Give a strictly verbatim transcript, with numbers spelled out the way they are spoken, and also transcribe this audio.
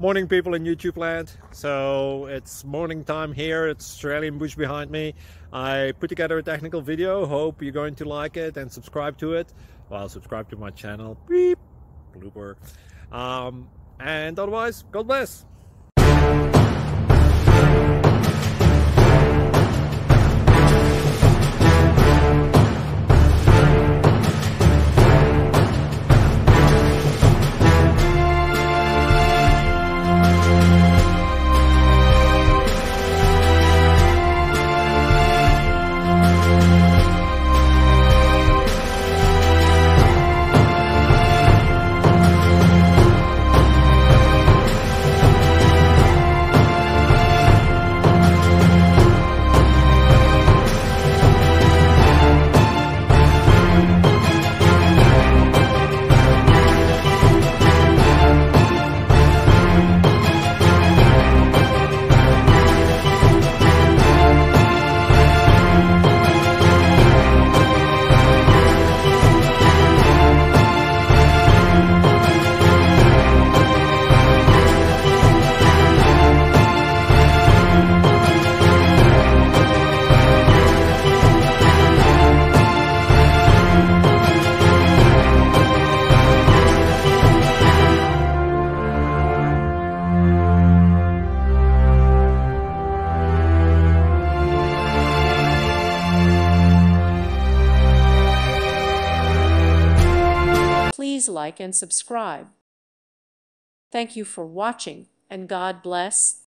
Morning, people in YouTube land. So it's morning time here. It's Australian bush behind me. I put together a technical video. Hope you're going to like it and subscribe to it. Well, subscribe to my channel. Beep. Blooper. Um, and otherwise, God bless. Please like and subscribe. Thank you for watching, and God bless.